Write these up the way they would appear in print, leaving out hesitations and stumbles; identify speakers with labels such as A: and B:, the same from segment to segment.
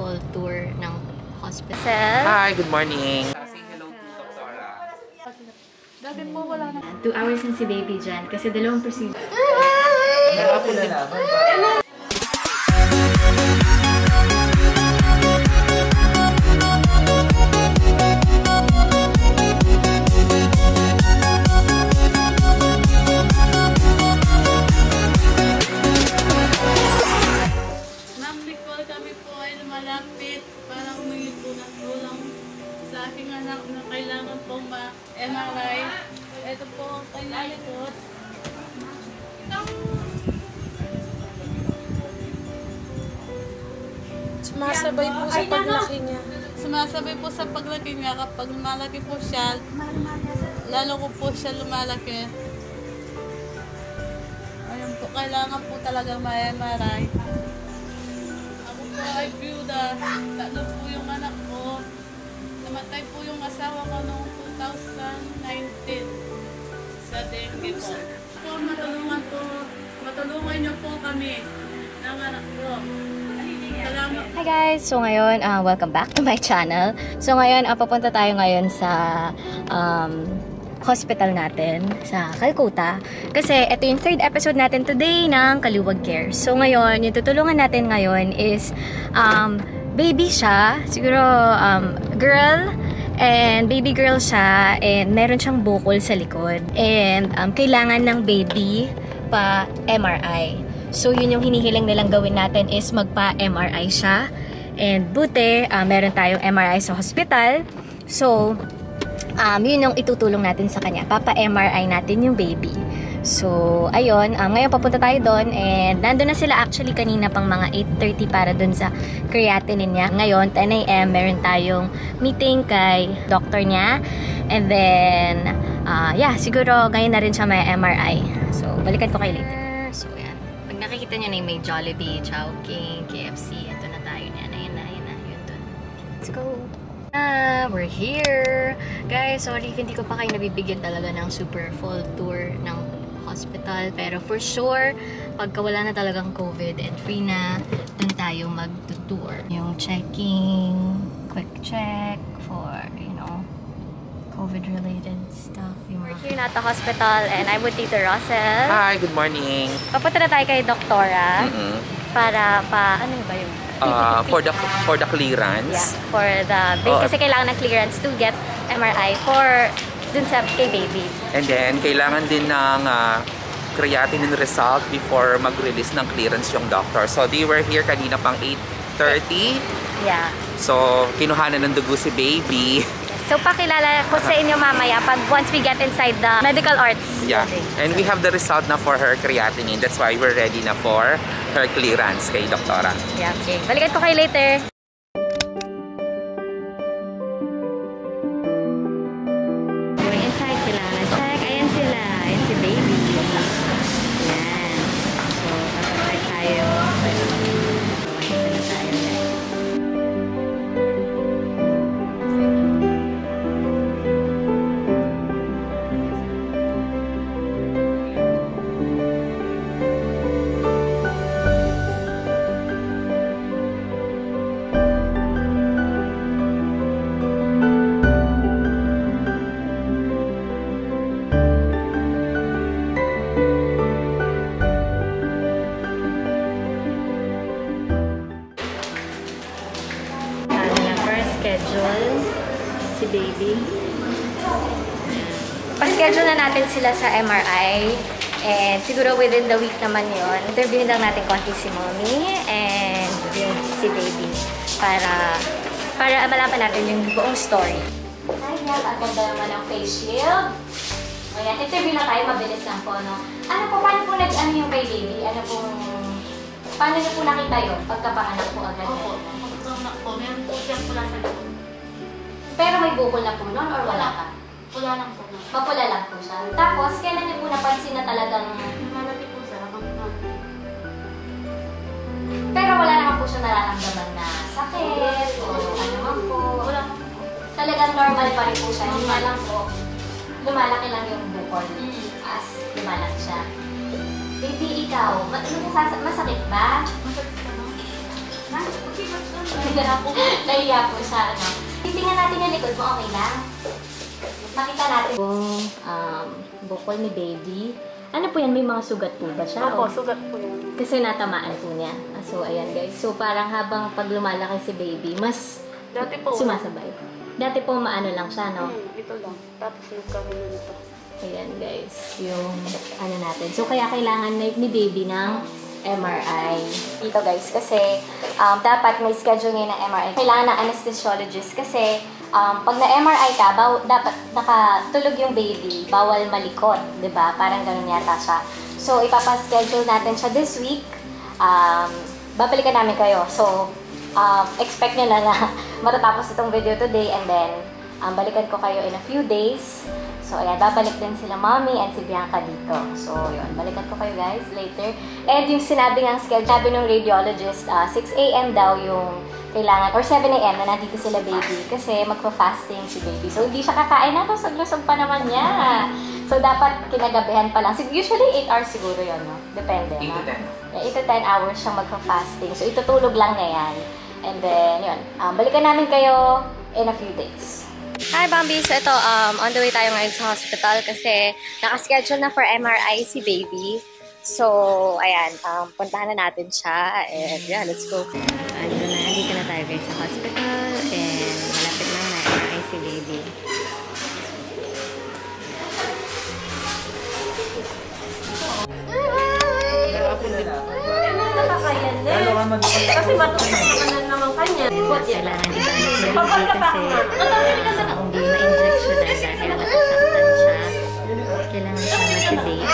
A: full tour ng hospital.
B: Hi, good morning. Say hello to Doktora.
C: Dati po wala na.
A: 2 hours na si baby dyan kasi dalawang procedure.
B: Nakapula naman.
C: Sa aking anak na kailangan pong ma-MRI. Ito po ang kanyang likod.
D: Sumasabay po sa paglaki niya.
C: Sumasabay po sa paglaki niya. Kapag lumalaki po siya, lalo ko po siya lumalaki. Ayun po, kailangan po talagang ma-MRI. Ako po ay byuda. Tatlo po yung anak ko. Namatay po yung asawa ko noong 2019 sa dengue po. Matulungan niyo po kami ng anak ko. Salamat.
A: Hi guys! So ngayon, welcome back to my channel. So ngayon, papunta tayo ngayon sa hospital natin sa Calcutta. Kasi ito yung 3rd episode natin today ng Kaluwag Care. So ngayon, yung tutulungan natin ngayon is baby siya, siguro girl, and baby girl siya, and meron siyang bukol sa likod. And kailangan ng baby pa MRI. So yun yung hinihiling nilang gawin natin is magpa-MRI siya. And buti, meron tayong MRI sa hospital. So, yun yung itutulong natin sa kanya. Papa-MRI natin yung baby. So, ayun. Ngayon papunta tayo doon. And nandun na sila actually kanina pang mga 8:30 para doon sa creatinine niya. Ngayon, 10 AM, meron tayong meeting kay doctor niya. And then, yeah, siguro ngayon na rin siya may MRI. So, balikan ko kayo later. So, yan. Pag nakikita niyo na yung may Jollibee, Chowking, KFC, ito na tayo niyan. Ayun na, yun doon. Let's go! We're here! Guys, sorry if hindi ko pa kayo nabibigyan talaga ng super full tour ng hospital. Pero for sure, pagka wala na talagang COVID and free na, dun tayo mag-tour. Yung checking, quick check for, you know, COVID-related stuff. We're here at the hospital and I'm with Tito Russell.
B: Hi, good morning.
A: Papunta na tayo kay Doktora para ano ba yun?
B: For the clearance.
A: Yeah, for the baby. Kasi kailangan ng clearance to get MRI for dun sa kay baby.
B: And then, kailangan din ng creatinine result before mag-release ng clearance yung doctor. So, they were here kanina pang 8:30.
A: Yeah.
B: So, kinuhanan ng dugo si baby.
A: So, pakilala ko sa inyo mamaya pag once we get inside the medical arts.
B: Yeah. And we have the result na for her creatinine. That's why we're ready na for her clearance kay Doktora.
A: Yeah, okay. Balikan ko kayo later. Going inside sila. Check. Ayan sila. Ayan si baby. Ayan. So, kapag tayo. Schedule si baby. Pa-schedule na natin sila sa MRI and siguro within the week naman yon. Interviewin lang natin konti si mommy and yung si baby para malaman natin yung buong story. Ayan, at ganda naman ang face shield. Ayan, interview na tayo, mabilis lang po, no? Paano po nag-ano yung kay baby? Paano niyo po nakita yun pagkapanganak po agad?
C: Meron po siyang pula sa likod.
A: Pero may bukol na po nun or wala ka?
C: Pula lang po.
A: Mapula lang po siya. Tapos, kailan niyo po napansin na talagang...
C: Malaki po siya.
A: Pero wala naman po siya nararamdaman na sakit o ano man po.
C: Wala.
A: Talagang normal pa rin po siya. Hindi na lang po, lumalaki lang yung bukol. As lumalaki siya. Baby, ikaw, masakit ba?
C: Masakit ka, no? Ha? Okay,
A: Nahiya po siya, ano. Titingnan natin yung likod mo, okay lang? Makita natin yung bukol ni baby. Ano po yan? May mga sugat po ba siya?
C: Opo, sugat po yan.
A: Kasi natamaan po niya. So, ayan guys. So, parang habang pag lumalaki si baby, mas
C: Dati po.
A: sumasabay. Dati po maano lang siya, no?
C: Ito lang. Tapos nagkaroon na ito.
A: Ayan guys, yung ano natin. So, kaya kailangan ni baby ng MRI. Dito guys, kasi dapat may schedule ngayon ng MRI. Kailangan ng anesthesiologist kasi pag na-MRI ka, dapat nakatulog yung baby, bawal malikot, di ba? Parang ganun yata siya. So, ipapaschedule natin siya this week. Babalikan namin kayo. So, expect nyo na matatapos itong video today and then balikan ko kayo in a few days. So, ayan, babalik din sila mommy and si Bianca dito. So, yun, balikan ko kayo guys later. And yung sinabi ng schedule, sabi ng radiologist, 6 a.m. daw yung kailangan, or 7 a.m. na nandito sila baby kasi magpa-fasting si baby. So, hindi siya kakain na, lusog-lusog pa naman niya. So, dapat kinagabihan pa lang. Usually, 8 hours siguro yun, no? Depende.
B: 8 to 10.
A: Yeah, 8 to 10 hours siyang magpa-fasting. So, itutulog lang na yan. And then, yun. Balikan namin kayo in a few days. Hi, Bambi! So, ito, on the way tayo ngayon sa hospital kasi nakaschedule na for MRI si baby. So, ayan, puntahan na natin siya. And yeah, let's go. Nandito na tayo guys sa hospital. And malapit na MRI si baby. Nakakayan din. Kasi matutunan naman kanya. Kailangan i-balance kasi kung di ma-injection dahil masasaktan siya. Kailangan siya ma-sedate.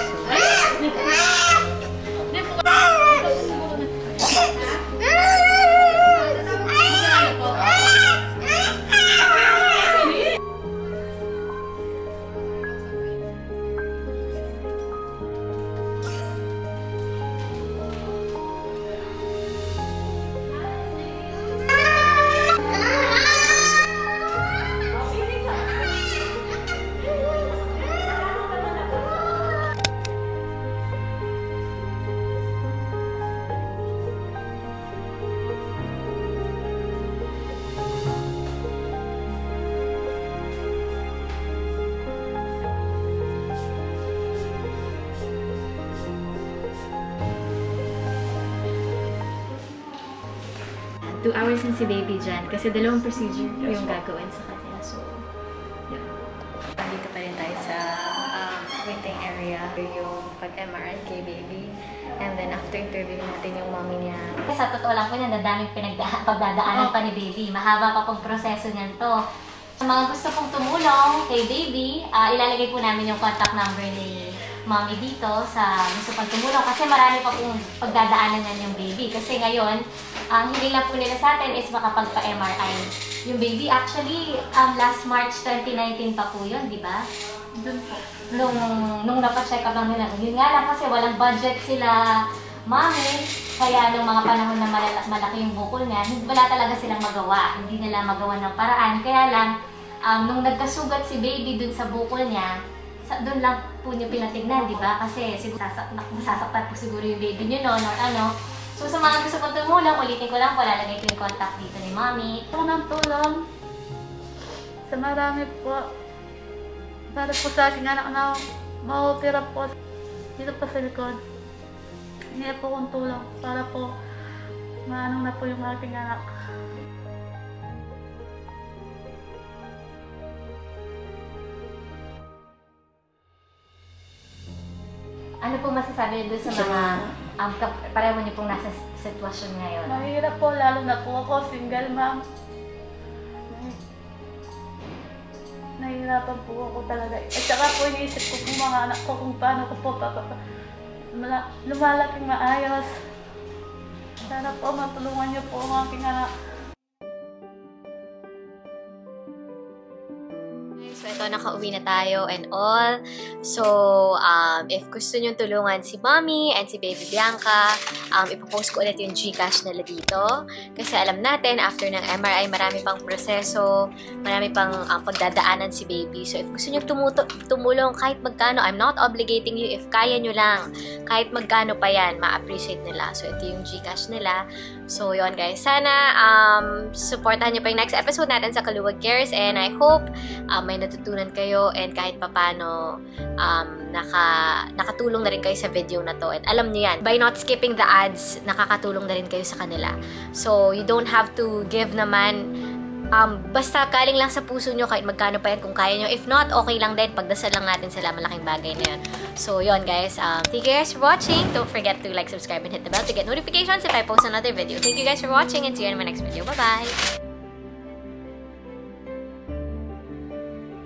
A: So, 2 hours na si baby dyan kasi dalawang procedure yung gagawin sa kanya. So, yun. Dito pa rin tayo sa waiting area yung pag-MRI kay baby. And then, after interview natin yung mommy niya. Sa totoo lang po niya, nadaming pagdadaanan pa ni baby. Mahaba pa pong proseso niyan to. Sa mga gusto pong tumulong kay baby, ilalagay po namin yung contact number ni mommy dito sa gusto pang tumulong. Kasi marami pa pong pagdadaanan niyan yung baby. Kasi ngayon, ang hiling lang po nila sa atin is makapagpa-MRI. Yung baby, actually, last March 2019 pa po yun, di ba?
C: Doon po.
A: Nung napacheck up lang nila. Yun nga lang kasi walang budget sila, mami. Kaya nung mga panahon na malaki yung bukol niya, wala talaga silang magawa. Hindi nila magawa ng paraan. Kaya lang, nung nagkasugat si baby dun sa bukol niya, doon lang po niyo pinatignan, di ba? Kasi masasaktan po siguro yung baby niyo noon or ano. So, sa mga gusto ko tumulong, ulitin ko lang po, lalagay ko yung contact dito ni Mommy.
C: Ito ng tulong. Sa marami po. Para po sa aking anak na maopera po dito pa sa likod. Hindi po kong tulong para po maanong na po yung aking anak.
A: Ano po masasabi doon sa mga pareho niyo pong nasa sitwasyon ngayon?
C: Mahirap po, lalo na po ako, single mom. Nahihirapan po ako talaga. At saka po iniisip ko kung mga anak ko kung paano ko po lumalaking maayos. Sana po matulungan niyo po ang aking anak.
A: So ito, nakauwi na tayo and all. So, if gusto nyo tulungan si Mommy and si Baby Bianca, ipopost ko ulit yung GCash nila dito. Kasi alam natin, after ng MRI, marami pang proseso, marami pang pagdadaanan si Baby. So, if gusto nyo tumulong kahit magkano, I'm not obligating you. If kaya nyo lang, kahit magkano pa yan, ma-appreciate nila. So, ito yung GCash nila. So, yun guys. Sana, supportahan nyo pa yung next episode natin sa Kaluwag Cares. And I hope may natutunan kayo and kahit papano nakatulong na rin kayo sa video na to. And alam nyo yan, by not skipping the ads, nakakatulong na rin kayo sa kanila. So, you don't have to give naman. Basta galing lang sa puso nyo kahit magkano pa yan kung kaya nyo. If not, okay lang din. Pagdasal lang natin sila, malaking bagay na yun. So, yun guys. Thank you guys for watching. Don't forget to like, subscribe, and hit the bell to get notifications if I post another video. Thank you guys for watching and see you in my next video. Bye-bye!